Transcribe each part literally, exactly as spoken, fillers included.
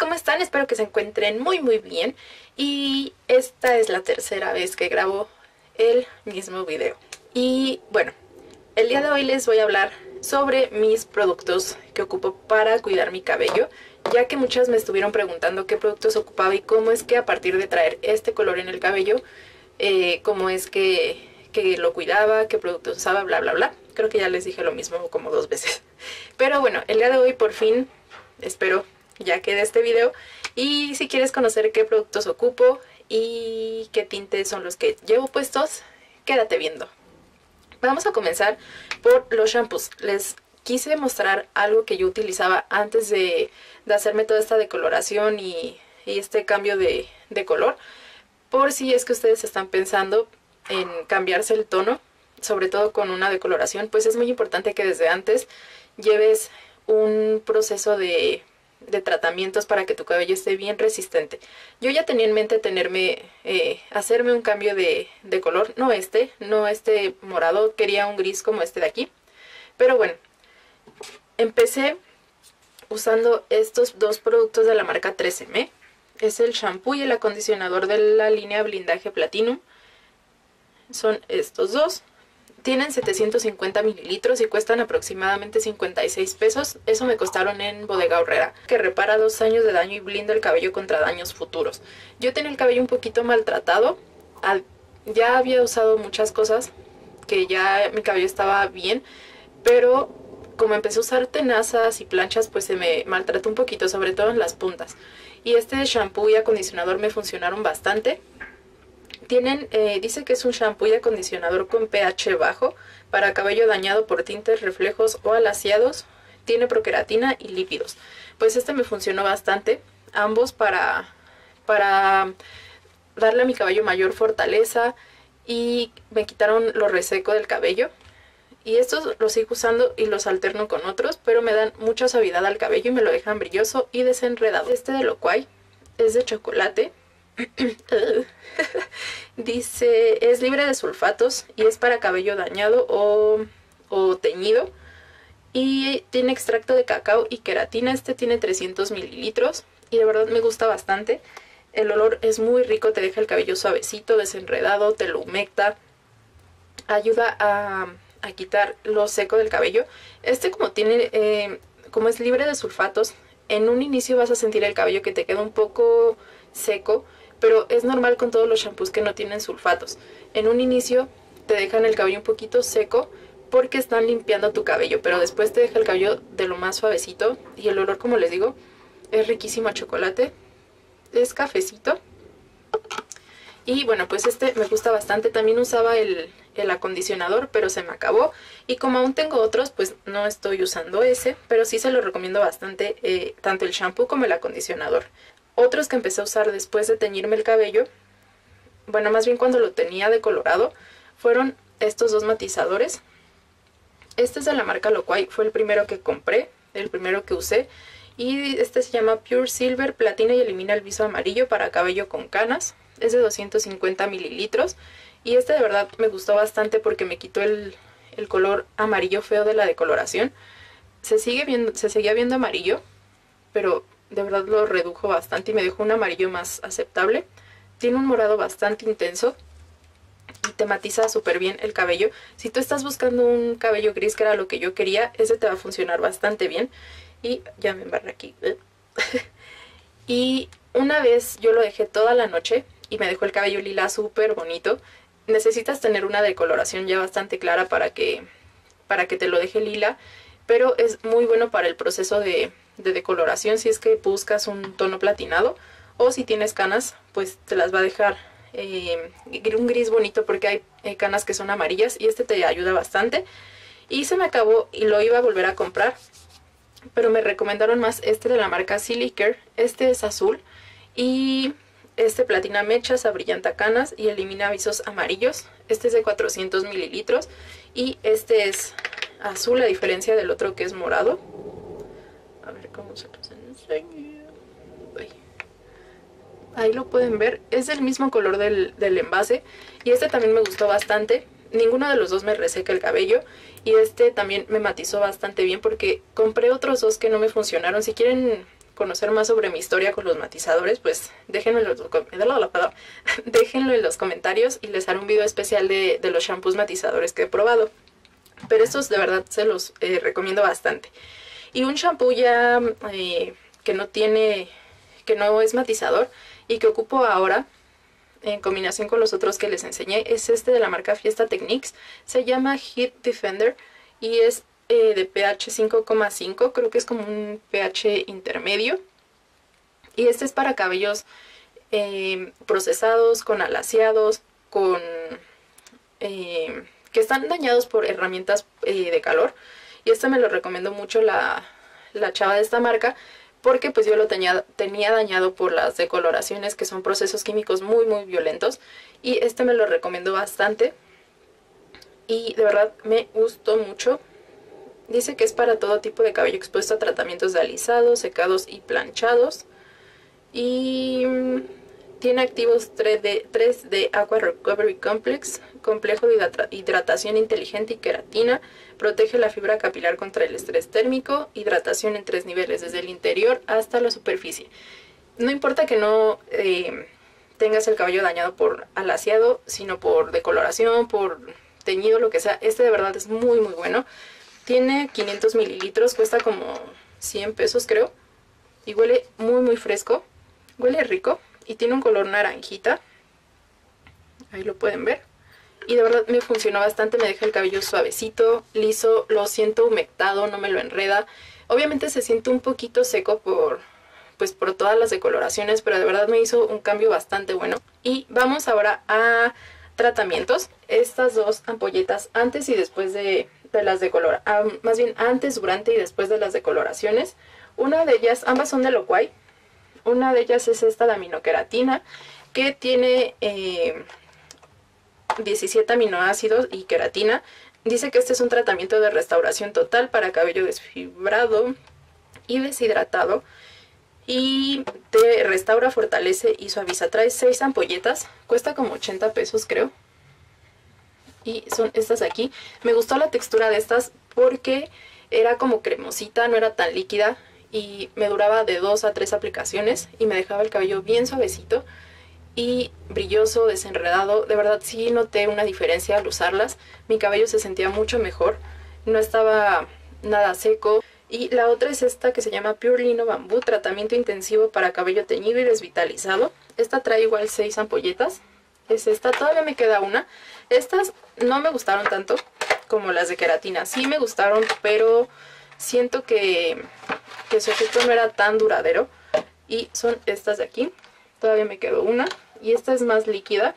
¿cómo están? Espero que se encuentren muy muy bien. Y esta es la tercera vez que grabo el mismo video. Y bueno, el día de hoy les voy a hablar sobre mis productos que ocupo para cuidar mi cabello, ya que muchas me estuvieron preguntando qué productos ocupaba y cómo es que a partir de traer este color en el cabello, eh, cómo es que, que lo cuidaba, qué productos usaba, bla bla bla. Creo que ya les dije lo mismo como dos veces. Pero bueno, el día de hoy por fin, espero ya quede este video. Y si quieres conocer qué productos ocupo y qué tintes son los que llevo puestos, quédate viendo. Vamos a comenzar por los shampoos. Les quise mostrar algo que yo utilizaba antes de, de hacerme toda esta decoloración y, y este cambio de, de color. Por si es que ustedes están pensando en cambiarse el tono, sobre todo con una decoloración, pues es muy importante que desde antes lleves un proceso de, de tratamientos para que tu cabello esté bien resistente. Yo ya tenía en mente tenerme, eh, hacerme un cambio de, de color, no este, no este morado, quería un gris como este de aquí. Pero bueno, empecé usando estos dos productos de la marca tres eme. Es el shampoo y el acondicionador de la línea Blindaje Platinum. Son estos dos. Tienen setecientos cincuenta mililitros y cuestan aproximadamente cincuenta y seis pesos. Eso me costaron en Bodega Aurrera, que repara dos años de daño y blinda el cabello contra daños futuros. Yo tenía el cabello un poquito maltratado. Ya había usado muchas cosas, que ya mi cabello estaba bien, pero como empecé a usar tenazas y planchas, pues se me maltrató un poquito, sobre todo en las puntas. Y este shampoo y acondicionador me funcionaron bastante. Tienen, eh, dice que es un shampoo y acondicionador con pH bajo para cabello dañado por tintes, reflejos o alaciados. Tiene proqueratina y lípidos. Pues este me funcionó bastante. Ambos para, para darle a mi cabello mayor fortaleza y me quitaron lo reseco del cabello. Y estos los sigo usando y los alterno con otros, pero me dan mucha suavidad al cabello y me lo dejan brilloso y desenredado. Este de Loquai es de chocolate. Dice, es libre de sulfatos y es para cabello dañado o, o teñido. Y tiene extracto de cacao y queratina. Este tiene trescientos mililitros y de verdad me gusta bastante. El olor es muy rico, te deja el cabello suavecito, desenredado, te lo humecta. Ayuda a, a quitar lo seco del cabello. Este como tiene, eh, como es libre de sulfatos, en un inicio vas a sentir el cabello que te queda un poco seco, pero es normal con todos los shampoos que no tienen sulfatos. En un inicio te dejan el cabello un poquito seco porque están limpiando tu cabello, pero después te deja el cabello de lo más suavecito y el olor, como les digo, es riquísimo a chocolate, es cafecito. Y bueno, pues este me gusta bastante. También usaba el, el acondicionador, pero se me acabó. Y como aún tengo otros, pues no estoy usando ese, pero sí se lo recomiendo bastante, eh, tanto el shampoo como el acondicionador. Otros que empecé a usar después de teñirme el cabello, bueno, más bien cuando lo tenía decolorado, fueron estos dos matizadores. Este es de la marca Loquai, fue el primero que compré, el primero que usé. Y este se llama Pure Silver, platina y elimina el viso amarillo para cabello con canas. Es de doscientos cincuenta mililitros. Y este de verdad me gustó bastante porque me quitó el, el color amarillo feo de la decoloración. Se, sigue viendo, se seguía viendo amarillo, pero de verdad lo redujo bastante y me dejó un amarillo más aceptable. Tiene un morado bastante intenso y te matiza súper bien el cabello. Si tú estás buscando un cabello gris, que era lo que yo quería, ese te va a funcionar bastante bien. Y ya me embarré aquí. Y una vez yo lo dejé toda la noche y me dejó el cabello lila súper bonito. Necesitas tener una decoloración ya bastante clara para que, para que te lo deje lila, pero es muy bueno para el proceso de, de decoloración si es que buscas un tono platinado, o si tienes canas, pues te las va a dejar eh, un gris bonito porque hay eh, canas que son amarillas y este te ayuda bastante. Y se me acabó y lo iba a volver a comprar, pero me recomendaron más este de la marca Silicare. Este es azul y este platina mechas, abrillanta canas y elimina avisos amarillos. Este es de cuatrocientos mililitros y este es azul a diferencia del otro que es morado. A ver cómo se los enseño. Ahí lo pueden ver, es del mismo color del, del envase y este también me gustó bastante. Ninguno de los dos me reseca el cabello y este también me matizó bastante bien porque compré otros dos que no me funcionaron. Si quieren conocer más sobre mi historia con los matizadores, pues déjenlo en los, déjenlo en los comentarios y les haré un video especial de, de los shampoos matizadores que he probado. Pero estos de verdad se los eh, recomiendo bastante. Y un shampoo ya eh, que no tiene, que no es matizador y que ocupo ahora en combinación con los otros que les enseñé, es este de la marca Fiesta Techniques. Se llama Heat Defender y es eh, de pH cinco coma cinco, creo que es como un pH intermedio. Y este es para cabellos eh, procesados, con alaciados, con eh, que están dañados por herramientas eh, de calor. Y este me lo recomendó mucho la, la chava de esta marca, porque pues yo lo tenía, tenía dañado por las decoloraciones, que son procesos químicos muy muy violentos. Y este me lo recomendó bastante y de verdad me gustó mucho. Dice que es para todo tipo de cabello expuesto a tratamientos de alisado, secados y planchados. Y tiene activos tres D Aqua Recovery Complex, complejo de hidratación inteligente y queratina, protege la fibra capilar contra el estrés térmico, hidratación en tres niveles, desde el interior hasta la superficie. No importa que no eh, tengas el cabello dañado por alaciado, sino por decoloración, por teñido, lo que sea, este de verdad es muy muy bueno. Tiene quinientos mililitros, cuesta como cien pesos creo, y huele muy muy fresco, huele rico. Y tiene un color naranjita, ahí lo pueden ver. Y de verdad me funcionó bastante, me deja el cabello suavecito, liso, lo siento humectado, no me lo enreda. Obviamente se siente un poquito seco por, pues por todas las decoloraciones, pero de verdad me hizo un cambio bastante bueno. Y vamos ahora a tratamientos. Estas dos ampolletas antes y después de, de las decoloraciones, más bien antes, durante y después de las decoloraciones. Una de ellas, ambas son de Loquai. Una de ellas es esta de aminoqueratina, que tiene eh, diecisiete aminoácidos y queratina. Dice que este es un tratamiento de restauración total para cabello desfibrado y deshidratado. Y te restaura, fortalece y suaviza. Trae seis ampolletas, cuesta como ochenta pesos creo. Y son estas de aquí. Me gustó la textura de estas porque era como cremosita, no era tan líquida. Y me duraba de dos a tres aplicaciones y me dejaba el cabello bien suavecito y brilloso, desenredado. De verdad sí noté una diferencia al usarlas. Mi cabello se sentía mucho mejor, no estaba nada seco. Y la otra es esta que se llama Pure Lino Bambú, tratamiento intensivo para cabello teñido y desvitalizado. Esta trae igual seis ampolletas. Es esta, todavía me queda una. Estas no me gustaron tanto como las de queratina. Sí me gustaron, pero siento que, que su efecto no era tan duradero. Y son estas de aquí. Todavía me quedó una. Y esta es más líquida.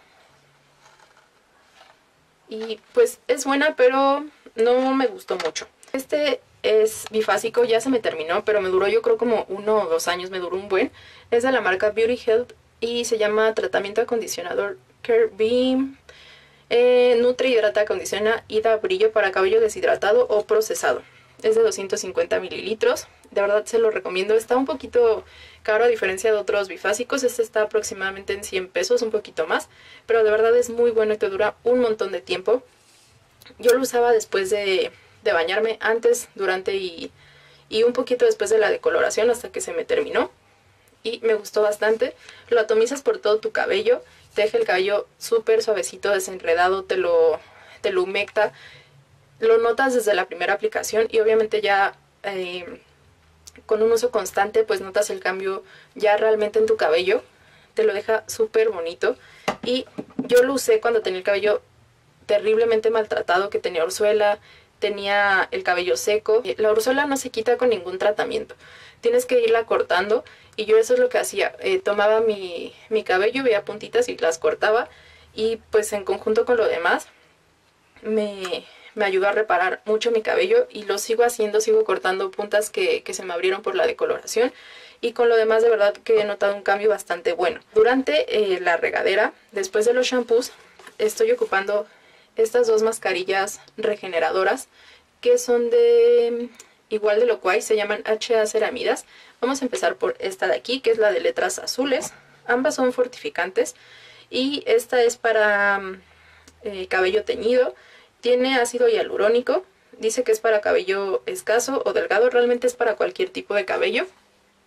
Y pues es buena, pero no me gustó mucho. Este es bifásico, ya se me terminó, pero me duró yo creo como uno o dos años. Me duró un buen. Es de la marca Beauty Health y se llama tratamiento acondicionador Care Beam. Eh, nutre, hidrata, acondiciona y da brillo para cabello deshidratado o procesado. Es de doscientos cincuenta mililitros. De verdad se lo recomiendo. Está un poquito caro a diferencia de otros bifásicos. Este está aproximadamente en cien pesos, un poquito más. Pero de verdad es muy bueno y te dura un montón de tiempo. Yo lo usaba después de, de bañarme, antes, durante y, y un poquito después de la decoloración hasta que se me terminó. Y me gustó bastante. Lo atomizas por todo tu cabello. Te deja el cabello súper suavecito, desenredado, te lo, te lo humecta. Lo notas desde la primera aplicación y obviamente ya eh, con un uso constante pues notas el cambio ya realmente en tu cabello. Te lo deja súper bonito. Y yo lo usé cuando tenía el cabello terriblemente maltratado, que tenía orzuela, tenía el cabello seco. La orzuela no se quita con ningún tratamiento. Tienes que irla cortando y yo eso es lo que hacía. Eh, tomaba mi, mi cabello, veía puntitas y las cortaba y pues en conjunto con lo demás me... me ayudó a reparar mucho mi cabello y lo sigo haciendo, sigo cortando puntas que, que se me abrieron por la decoloración y con lo demás de verdad que he notado un cambio bastante bueno. Durante eh, la regadera, después de los shampoos, estoy ocupando estas dos mascarillas regeneradoras que son de igual de Loquai, se llaman H A Ceramidas. Vamos a empezar por esta de aquí, que es la de letras azules. Ambas son fortificantes y esta es para eh, cabello teñido. Tiene ácido hialurónico, dice que es para cabello escaso o delgado, realmente es para cualquier tipo de cabello.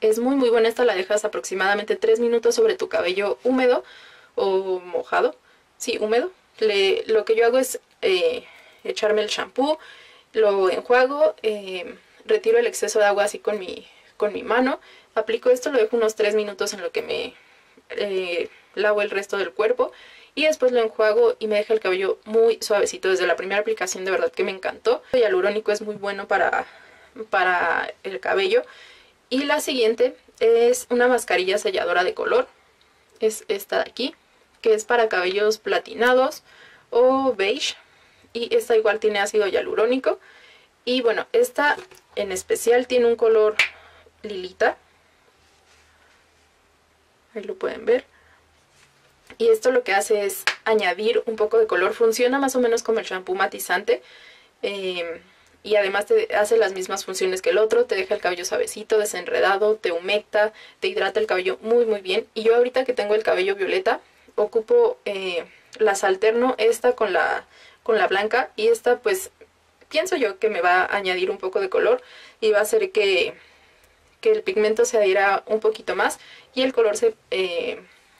Es muy muy buena esta, la dejas aproximadamente tres minutos sobre tu cabello húmedo o mojado. Sí, húmedo. Le, lo que yo hago es eh, echarme el shampoo, lo enjuago, eh, retiro el exceso de agua así con mi, con mi mano, aplico esto, lo dejo unos tres minutos en lo que me eh, lavo el resto del cuerpo y después lo enjuago y me deja el cabello muy suavecito. Desde la primera aplicación de verdad que me encantó. El hialurónico es muy bueno para, para el cabello. Y la siguiente es una mascarilla selladora de color, es esta de aquí, que es para cabellos platinados o beige, y esta igual tiene ácido hialurónico. Y bueno, esta en especial tiene un color lilita, ahí lo pueden ver, y esto lo que hace es añadir un poco de color, funciona más o menos como el shampoo matizante, eh, y además te hace las mismas funciones que el otro, te deja el cabello suavecito, desenredado, te humecta, te hidrata el cabello muy muy bien. Y yo ahorita que tengo el cabello violeta, ocupo, eh, las alterno, esta con la, con la blanca, y esta pues pienso yo que me va a añadir un poco de color y va a hacer que, que el pigmento se adhiera un poquito más y el color se, eh,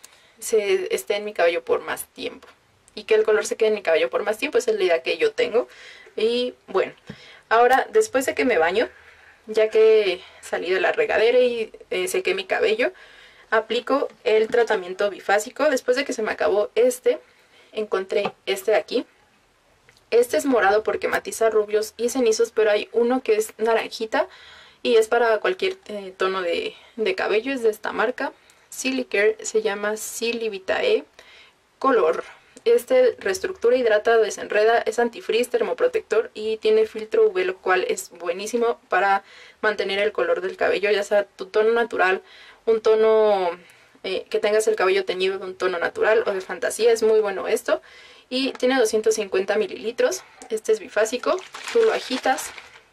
se esté en mi cabello por más tiempo. Y que el color se quede en mi cabello por más tiempo, esa es la idea que yo tengo. Y bueno, ahora después de que me baño, ya que salí de la regadera y eh, sequé mi cabello, aplico el tratamiento bifásico. Después de que se me acabó este, encontré este de aquí. Este es morado porque matiza rubios y cenizos, pero hay uno que es naranjita y es para cualquier eh, tono de, de cabello. Es de esta marca, Silicare, se llama Silivitae Color. Este reestructura, hidrata, desenreda, es antifrizz, termoprotector y tiene filtro U V, lo cual es buenísimo para mantener el color del cabello, ya sea tu tono natural, un tono eh, que tengas el cabello teñido de un tono natural o de fantasía. Es muy bueno esto y tiene doscientos cincuenta mililitros. Este es bifásico, tú lo agitas,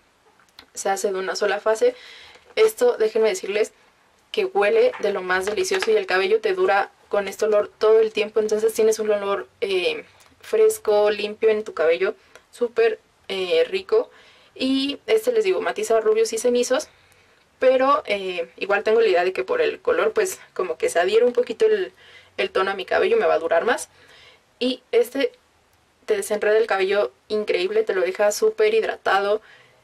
se hace de una sola fase. Esto, déjenme decirles que huele de lo más delicioso y el cabello te dura con este olor todo el tiempo, entonces tienes un olor eh, fresco, limpio en tu cabello, súper eh, rico. Y este, les digo, matiza rubios y cenizos, pero eh, igual tengo la idea de que por el color pues como que se adhiere un poquito el, el tono a mi cabello, me va a durar más. Y este te desenreda el cabello increíble, te lo deja súper hidratado,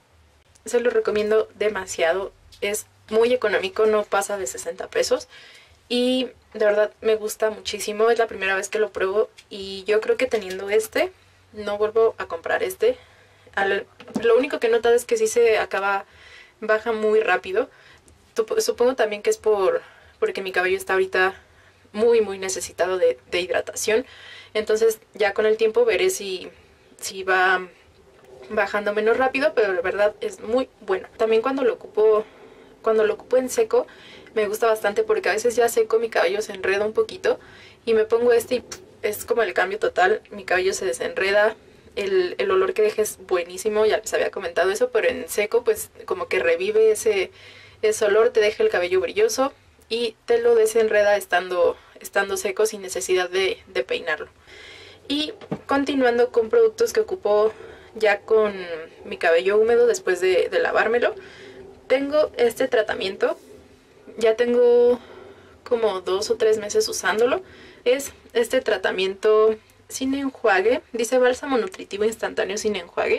se lo recomiendo demasiado, es muy económico, no pasa de sesenta pesos. Y de verdad me gusta muchísimo, es la primera vez que lo pruebo y yo creo que teniendo este no vuelvo a comprar este. Al, lo único que he notado es que sí se acaba, baja muy rápido. Supongo también que es por porque mi cabello está ahorita muy muy necesitado de, de hidratación. Entonces ya con el tiempo veré si, si va bajando menos rápido, pero la verdad es muy bueno. También cuando lo ocupo, cuando lo ocupo en seco, me gusta bastante porque a veces ya seco mi cabello se enreda un poquito y me pongo este y es como el cambio total, mi cabello se desenreda, el, el olor que deja es buenísimo, ya les había comentado eso, pero en seco pues como que revive ese, ese olor, te deja el cabello brilloso y te lo desenreda estando, estando seco sin necesidad de, de peinarlo. Y continuando con productos que ocupo ya con mi cabello húmedo después de, de lavármelo, tengo este tratamiento. Ya tengo como dos o tres meses usándolo. Es este tratamiento sin enjuague. Dice bálsamo nutritivo instantáneo sin enjuague.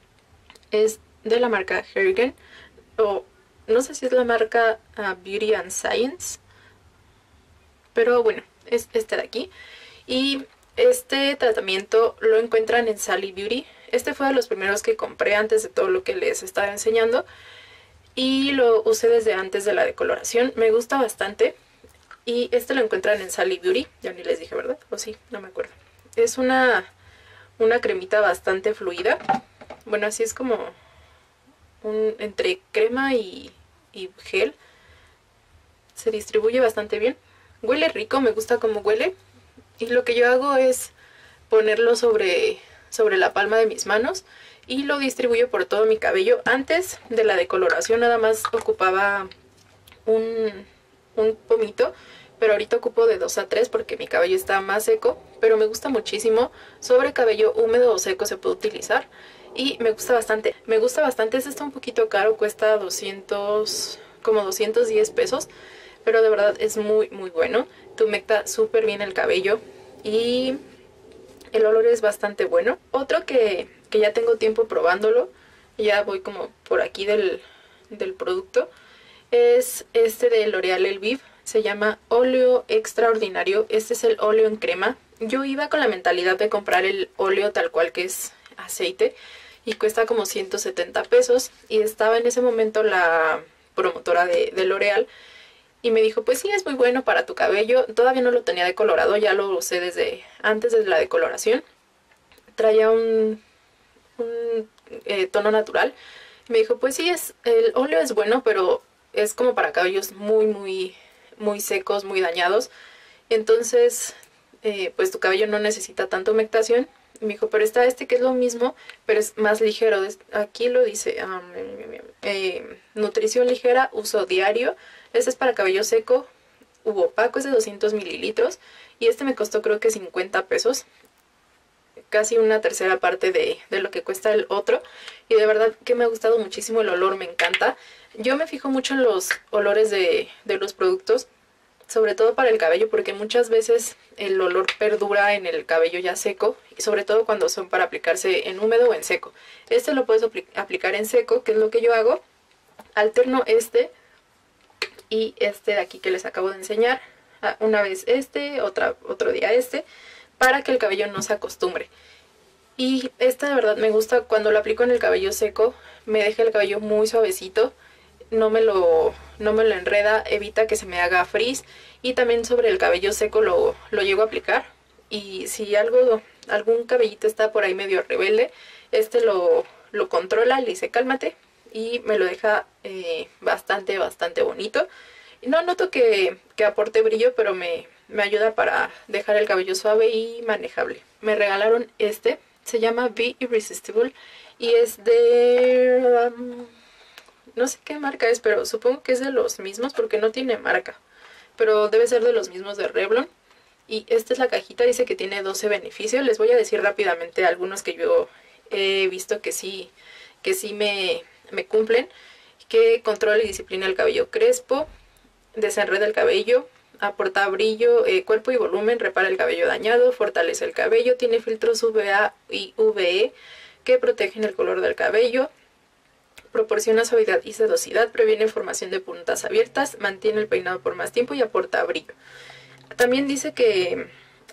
Es de la marca Hergen. O no sé si es la marca uh, Beauty and Science. Pero bueno, es este de aquí. Y este tratamiento lo encuentran en Sally Beauty. Este fue de los primeros que compré antes de todo lo que les estaba enseñando. Y lo usé desde antes de la decoloración, me gusta bastante. Y este lo encuentran en Sally Beauty, ya ni les dije, ¿verdad? O sí, no me acuerdo. Es una, una cremita bastante fluida. Bueno, así es como un entre crema y, y gel. Se distribuye bastante bien. Huele rico, me gusta cómo huele. Y lo que yo hago es ponerlo sobre, sobre la palma de mis manos y lo distribuyo por todo mi cabello. Antes de la decoloración nada más ocupaba un, un pomito, pero ahorita ocupo de dos a tres porque mi cabello está más seco, pero me gusta muchísimo. Sobre cabello húmedo o seco se puede utilizar y me gusta bastante. Me gusta bastante, este está un poquito caro, cuesta doscientos como doscientos diez pesos, pero de verdad es muy muy bueno. Te humecta súper bien el cabello y el olor es bastante bueno. Otro que, que ya tengo tiempo probándolo, ya voy como por aquí del, del producto, es este de L'Oréal Elvive. Se llama óleo extraordinario. Este es el óleo en crema. Yo iba con la mentalidad de comprar el óleo tal cual, que es aceite, y cuesta como ciento setenta pesos, y estaba en ese momento la promotora de, de L'Oréal y me dijo, pues sí, es muy bueno para tu cabello. Todavía no lo tenía decolorado, ya lo usé desde antes de la decoloración. Traía un, un eh, tono natural. Me dijo, pues sí, es, el óleo es bueno, pero es como para cabellos muy, muy, muy secos, muy dañados. Entonces, eh, pues tu cabello no necesita tanta humectación. Me dijo, pero está este que es lo mismo, pero es más ligero. Aquí lo dice, um, eh, nutrición ligera, uso diario. Este es para cabello seco, u opaco, es de doscientos mililitros. Y este me costó creo que cincuenta pesos. Casi una tercera parte de, de lo que cuesta el otro. Y de verdad que me ha gustado muchísimo el olor, me encanta. Yo me fijo mucho en los olores de, de los productos, sobre todo para el cabello, porque muchas veces el olor perdura en el cabello ya seco, y sobre todo cuando son para aplicarse en húmedo o en seco. Este lo puedes apl aplicar en seco, que es lo que yo hago. Alterno este y este de aquí que les acabo de enseñar. Una vez este, otra, otro día este, para que el cabello no se acostumbre. Y este de verdad me gusta cuando lo aplico en el cabello seco, me deja el cabello muy suavecito. No me, lo, no me lo enreda, evita que se me haga frizz, y también sobre el cabello seco lo, lo llego a aplicar. Y si algo, algún cabellito está por ahí medio rebelde, este lo, lo controla, le dice cálmate, y me lo deja eh, bastante, bastante bonito. No noto que, que aporte brillo, pero me, me ayuda para dejar el cabello suave y manejable. Me regalaron este, se llama Be Irresistible, y es de... Um, no sé qué marca es, pero supongo que es de los mismos porque no tiene marca. Pero debe ser de los mismos de Revlon. Y esta es la cajita, dice que tiene doce beneficios. Les voy a decir rápidamente algunos que yo he visto que sí, que sí me, me cumplen. Que controla y disciplina el cabello crespo, desenreda el cabello, aporta brillo, eh, cuerpo y volumen, repara el cabello dañado, fortalece el cabello, tiene filtros U V A y U V E que protegen el color del cabello, proporciona suavidad y sedosidad, previene formación de puntas abiertas, mantiene el peinado por más tiempo y aporta brillo. También dice que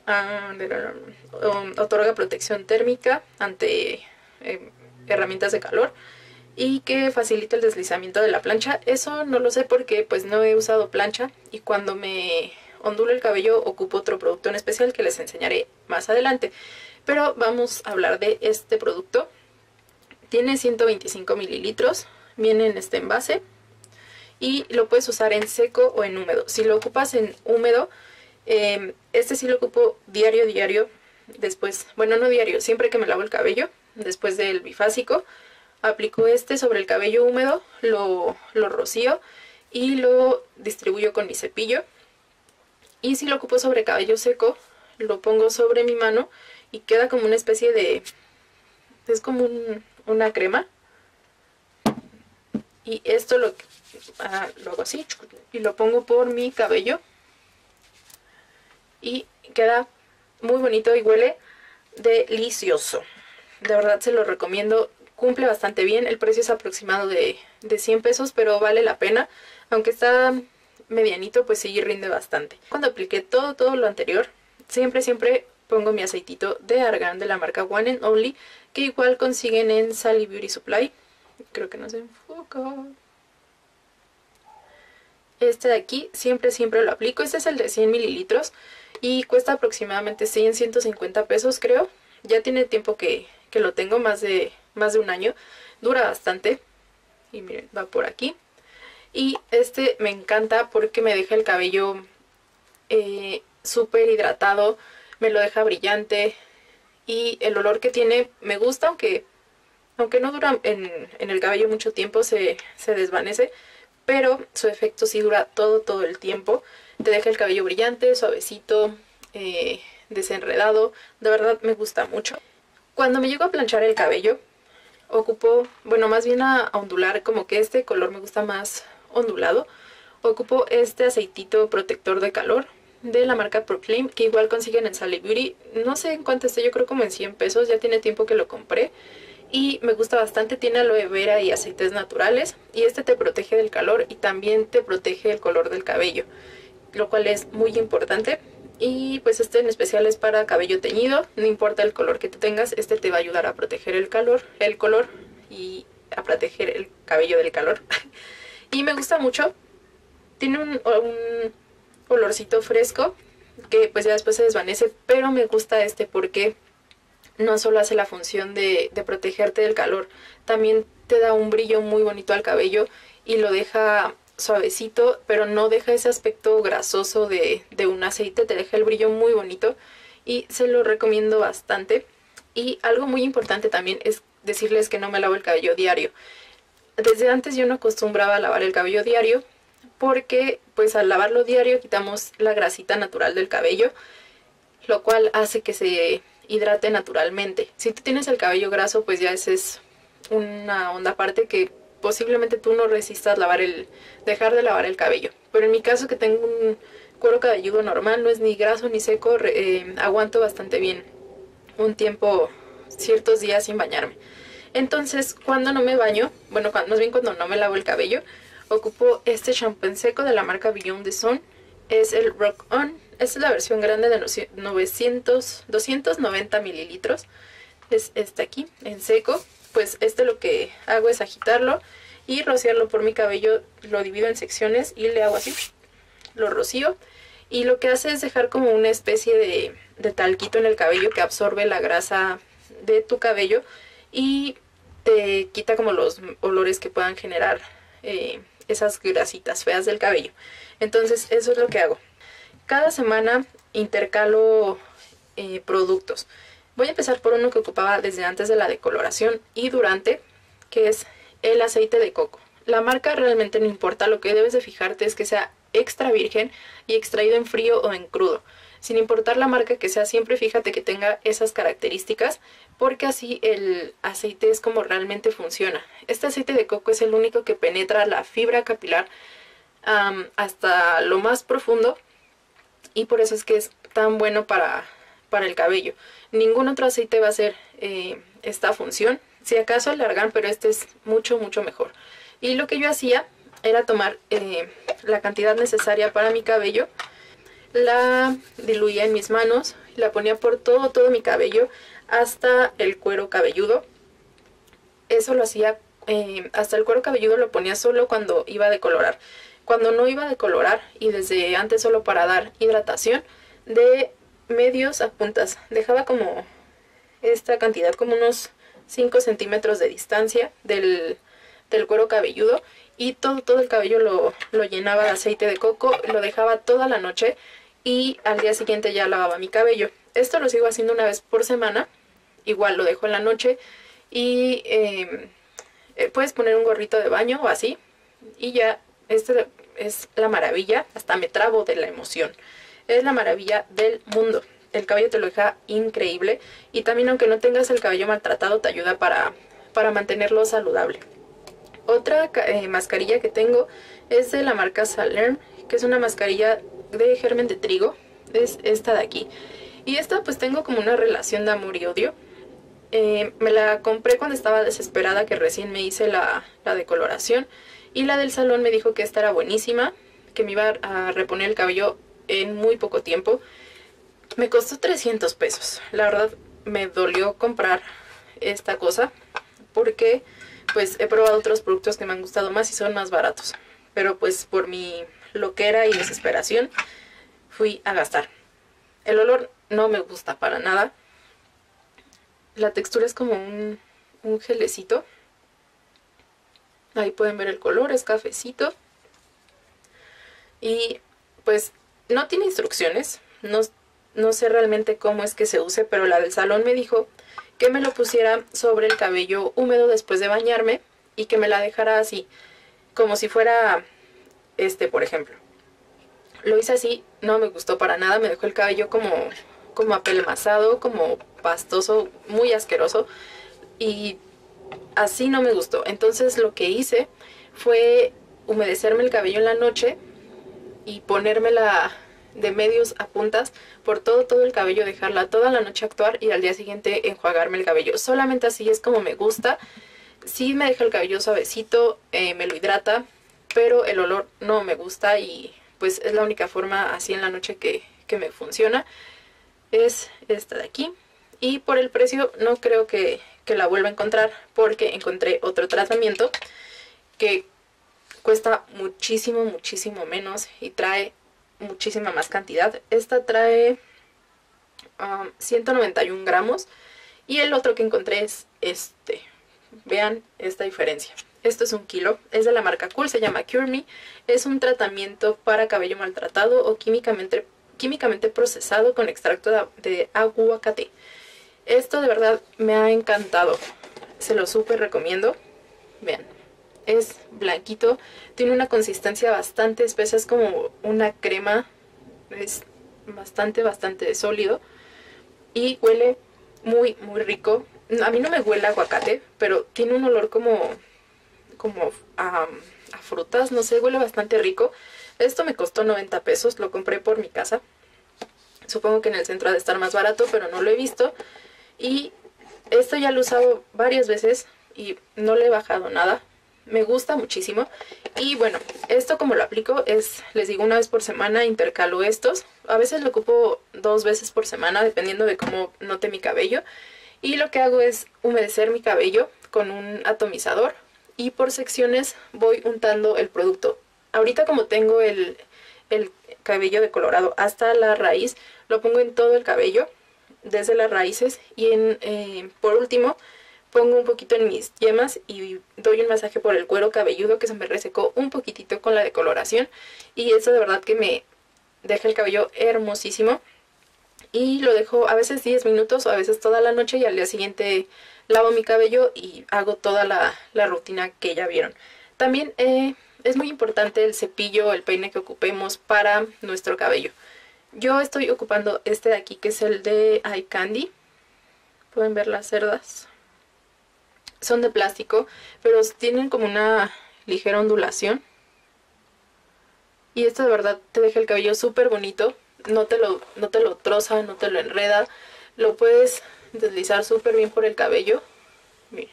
uh, um, otorga protección térmica ante eh, herramientas de calor y que facilita el deslizamiento de la plancha. Eso no lo sé porque pues no he usado plancha, y cuando me ondulo el cabello ocupo otro producto en especial que les enseñaré más adelante. Pero vamos a hablar de este producto. Tiene ciento veinticinco mililitros, viene en este envase y lo puedes usar en seco o en húmedo. Si lo ocupas en húmedo, eh, este sí lo ocupo diario, diario, después, bueno, no diario, siempre que me lavo el cabello, después del bifásico, aplico este sobre el cabello húmedo, lo, lo rocío y lo distribuyo con mi cepillo. Y si lo ocupo sobre cabello seco, lo pongo sobre mi mano y queda como una especie de... es como un... una crema, y esto lo, ah, lo hago así y lo pongo por mi cabello y queda muy bonito y huele delicioso. De verdad se lo recomiendo, cumple bastante bien. El precio es aproximado de, de cien pesos, pero vale la pena. Aunque está medianito, pues sí rinde bastante. Cuando apliqué todo, todo lo anterior, siempre, siempre pongo mi aceitito de argán de la marca One and Only, que igual consiguen en Sally Beauty Supply. Creo que no se enfoca. Este de aquí siempre, siempre lo aplico. Este es el de cien mililitros y cuesta aproximadamente cien, ciento cincuenta pesos, creo. Ya tiene tiempo que, que lo tengo, más de, más de un año. Dura bastante. Y miren, va por aquí. Y este me encanta porque me deja el cabello eh, súper hidratado. Me lo deja brillante. Y el olor que tiene me gusta, aunque, aunque no dura en, en el cabello mucho tiempo, se, se desvanece. Pero su efecto sí dura todo, todo el tiempo. Te deja el cabello brillante, suavecito, eh, desenredado. De verdad me gusta mucho. Cuando me llego a planchar el cabello, ocupo, bueno, más bien a, a ondular, como que este color me gusta más ondulado, ocupo este aceitito protector de calor de la marca Proclaim, que igual consiguen en Sally Beauty. No sé en cuánto esté, yo creo como en cien pesos, ya tiene tiempo que lo compré. Y me gusta bastante, tiene aloe vera y aceites naturales. Y este te protege del calor y también te protege el color del cabello, lo cual es muy importante. Y pues este en especial es para cabello teñido, no importa el color que tú tengas, este te va a ayudar a proteger el calor, el color y a proteger el cabello del calor. Y me gusta mucho, tiene un, un olorcito fresco que pues ya después se desvanece, pero me gusta este porque no solo hace la función de, de protegerte del calor, también te da un brillo muy bonito al cabello y lo deja suavecito, pero no deja ese aspecto grasoso de, de un aceite, te deja el brillo muy bonito y se lo recomiendo bastante. Y algo muy importante también es decirles que no me lavo el cabello diario. Desde antes yo no acostumbraba a lavar el cabello diario porque pues al lavarlo diario quitamos la grasita natural del cabello, lo cual hace que se hidrate naturalmente. Si tú tienes el cabello graso, pues ya esa es una onda aparte que posiblemente tú no resistas lavar el, dejar de lavar el cabello. Pero en mi caso, que tengo un cuero cabelludo normal, no es ni graso ni seco, eh, aguanto bastante bien un tiempo, ciertos días sin bañarme. Entonces, cuando no me baño, bueno, cuando, más bien cuando no me lavo el cabello, ocupo este shampoo en seco de la marca Beyond the Sun. Es el Rock On. Esta es la versión grande de novecientos, doscientos noventa mililitros. Es este aquí, en seco. Pues este lo que hago es agitarlo y rociarlo por mi cabello. Lo divido en secciones y le hago así, lo rocío. Y lo que hace es dejar como una especie de, de talquito en el cabello que absorbe la grasa de tu cabello y te quita como los olores que puedan generar eh, esas grasitas feas del cabello. Entonces eso es lo que hago. Cada semana intercalo eh, productos. Voy a empezar por uno que ocupaba desde antes de la decoloración y durante, que es el aceite de coco. La marca realmente no importa, lo que debes de fijarte es que sea extra virgen y extraído en frío o en crudo. Sin importar la marca que sea, siempre fíjate que tenga esas características, porque así el aceite es como realmente funciona. Este aceite de coco es el único que penetra la fibra capilar um, hasta lo más profundo y por eso es que es tan bueno para, para el cabello. Ningún otro aceite va a hacer eh, esta función, si acaso el argán, pero este es mucho mucho mejor. Y lo que yo hacía era tomar eh, la cantidad necesaria para mi cabello, la diluía en mis manos, la ponía por todo todo mi cabello hasta el cuero cabelludo. Eso lo hacía eh, hasta el cuero cabelludo, lo ponía solo cuando iba a decolorar. Cuando no iba a decolorar y desde antes solo para dar hidratación, de medios a puntas dejaba como esta cantidad, como unos cinco centímetros de distancia del, del cuero cabelludo, y todo, todo el cabello lo, lo llenaba de aceite de coco, lo dejaba toda la noche y al día siguiente ya lavaba mi cabello. Esto lo sigo haciendo una vez por semana, igual lo dejo en la noche y eh, eh, puedes poner un gorrito de baño o así y ya. Este es la maravilla, hasta me trabo de la emoción. Es la maravilla del mundo. El cabello te lo deja increíble y también, aunque no tengas el cabello maltratado, te ayuda para, para mantenerlo saludable. Otra eh, mascarilla que tengo es de la marca Salern, que es una mascarilla de germen de trigo. Es esta de aquí. Y esta pues tengo como una relación de amor y odio. Eh, me la compré cuando estaba desesperada, que recién me hice la, la decoloración. Y la del salón me dijo que esta era buenísima, que me iba a reponer el cabello en muy poco tiempo. Me costó trescientos pesos. La verdad me dolió comprar esta cosa porque pues he probado otros productos que me han gustado más y son más baratos. Pero pues por mi loquera y desesperación fui a gastar. El olor no me gusta para nada. La textura es como un, un gelecito. Ahí pueden ver el color, es cafecito. Y pues no tiene instrucciones, no, no sé realmente cómo es que se use, pero la del salón me dijo que me lo pusiera sobre el cabello húmedo después de bañarme y que me la dejara así, como si fuera este, por ejemplo. Lo hice así, no me gustó para nada, me dejó el cabello como, como apelmazado, como pastoso, muy asqueroso y así no me gustó. Entonces lo que hice fue humedecerme el cabello en la noche y ponérmela de medios a puntas por todo todo el cabello, dejarla toda la noche actuar y al día siguiente enjuagarme el cabello. Solamente así es como me gusta. Sí me deja el cabello suavecito, eh, me lo hidrata, pero el olor no me gusta y pues es la única forma así en la noche que, que me funciona. Es esta de aquí. Y por el precio no creo que, que la vuelva a encontrar, porque encontré otro tratamiento que cuesta muchísimo, muchísimo menos y trae muchísima más cantidad. Esta trae um, ciento noventa y un gramos y el otro que encontré es este. Vean esta diferencia. Esto es un kilo, es de la marca Cool, se llama Cure Me. Es un tratamiento para cabello maltratado o químicamente, químicamente procesado con extracto de, de aguacate. Esto de verdad me ha encantado, se lo súper recomiendo. Vean, es blanquito, tiene una consistencia bastante espesa, es como una crema, es bastante, bastante sólido y huele muy, muy rico. A mí no me huele a aguacate, pero tiene un olor como, como a, a frutas, no sé, huele bastante rico. Esto me costó noventa pesos, lo compré por mi casa. Supongo que en el centro ha de estar más barato, pero no lo he visto. Y esto ya lo he usado varias veces y no le he bajado nada. Me gusta muchísimo. Y bueno, esto como lo aplico es, les digo, una vez por semana intercalo estos. A veces lo ocupo dos veces por semana, dependiendo de cómo note mi cabello. Y lo que hago es humedecer mi cabello con un atomizador y por secciones voy untando el producto. Ahorita como tengo el, el cabello decolorado hasta la raíz, lo pongo en todo el cabello, desde las raíces y en, eh, por último pongo un poquito en mis yemas y doy un masaje por el cuero cabelludo que se me resecó un poquitito con la decoloración y eso de verdad que me deja el cabello hermosísimo. Y lo dejo a veces diez minutos o a veces toda la noche y al día siguiente lavo mi cabello y hago toda la, la rutina que ya vieron. También eh, es muy importante el cepillo, el peine que ocupemos para nuestro cabello. Yo estoy ocupando este de aquí que es el de Eye Candy. Pueden ver las cerdas. Son de plástico, pero tienen como una ligera ondulación. Y esto de verdad te deja el cabello súper bonito. No te, lo, no te lo troza, no te lo enreda. Lo puedes deslizar súper bien por el cabello. Miren.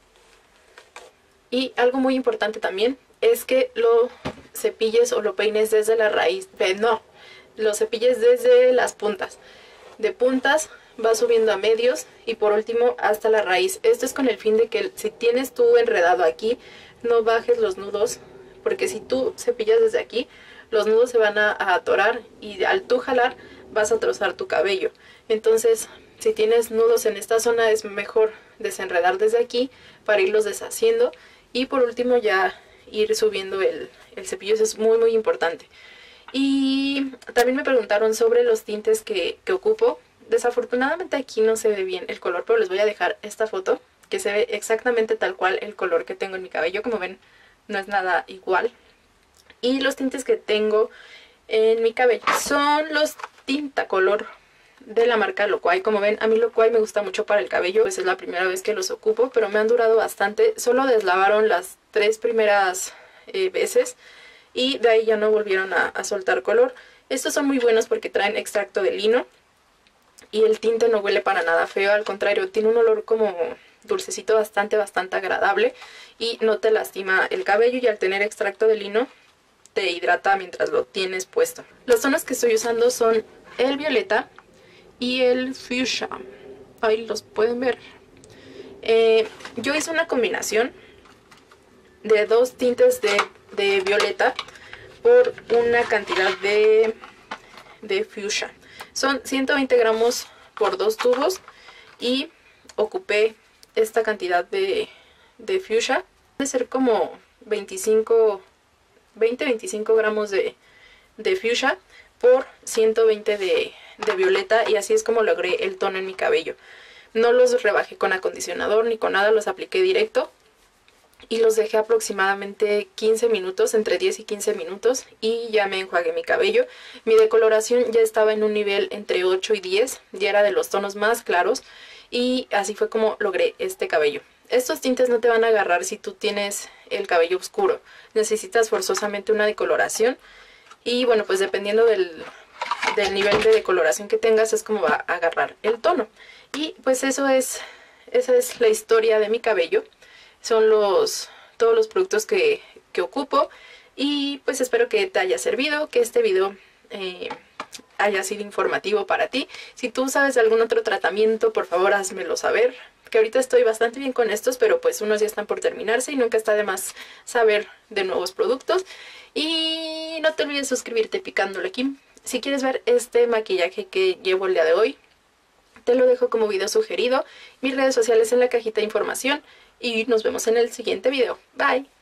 Y algo muy importante también es que lo cepilles o lo peines desde la raíz. No, lo cepilles desde las puntas. De puntas va subiendo a medios y por último hasta la raíz. Esto es con el fin de que si tienes tú enredado aquí, no bajes los nudos. Porque si tú cepillas desde aquí, los nudos se van a, a atorar y al tú jalar vas a trozar tu cabello. Entonces, si tienes nudos en esta zona es mejor desenredar desde aquí para irlos deshaciendo. Y por último ya ir subiendo el, el cepillo, eso es muy muy importante. Y también me preguntaron sobre los tintes que, que ocupo. Desafortunadamente aquí no se ve bien el color, pero les voy a dejar esta foto que se ve exactamente tal cual el color que tengo en mi cabello. Como ven, no es nada igual. Y los tintes que tengo en mi cabello son los Tintacolor de la marca Loquay. Como ven, a mí Loquay me gusta mucho para el cabello, pues es la primera vez que los ocupo, pero me han durado bastante. Solo deslavaron las tres primeras eh, veces y de ahí ya no volvieron a, a soltar color. Estos son muy buenos porque traen extracto de lino y el tinte no huele para nada feo, al contrario, tiene un olor como dulcecito bastante, bastante agradable y no te lastima el cabello, y al tener extracto de lino te hidrata mientras lo tienes puesto. Los tonos que estoy usando son el violeta y el fuchsia. Ahí los pueden ver. Eh, yo hice una combinación de dos tintes de, de violeta por una cantidad de, de fuchsia. Son ciento veinte gramos por dos tubos y ocupé esta cantidad de, de fuchsia. Debe ser como veinticinco, veinte a veinticinco gramos de, de fuchsia por ciento veinte de, de violeta, y así es como logré el tono en mi cabello. No los rebajé con acondicionador ni con nada, los apliqué directo y los dejé aproximadamente quince minutos, entre diez y quince minutos, y ya me enjuagué mi cabello. Mi decoloración ya estaba en un nivel entre ocho y diez, ya era de los tonos más claros, y así fue como logré este cabello. estos tintes no te van a agarrar si tú tienes el cabello oscuro. Necesitas forzosamente una decoloración y bueno, pues dependiendo del, del nivel de decoloración que tengas es como va a agarrar el tono. Y pues eso es, esa es la historia de mi cabello. Son los, todos los productos que, que ocupo y pues espero que te haya servido, que este video eh, haya sido informativo para ti. Si tú sabes de algún otro tratamiento, por favor házmelo saber. Que ahorita estoy bastante bien con estos, pero pues unos ya están por terminarse y nunca está de más saber de nuevos productos. Y no te olvides suscribirte picándole aquí. Si quieres ver este maquillaje que llevo el día de hoy, te lo dejo como video sugerido. Mis redes sociales en la cajita de información y nos vemos en el siguiente video. Bye.